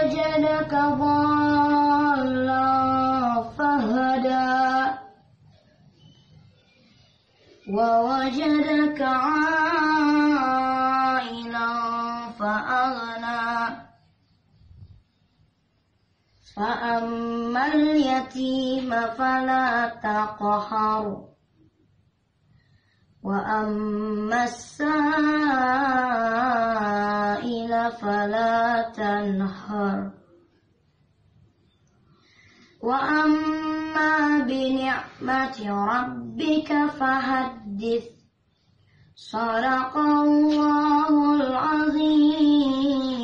ووجدك ضالا فهدى ووجدك عائلا فأغنى فأما اليتيم فلا تقهر وأما السائل فلا تنهر وأما بنعمة ربك فحدث صدق الله العظيم.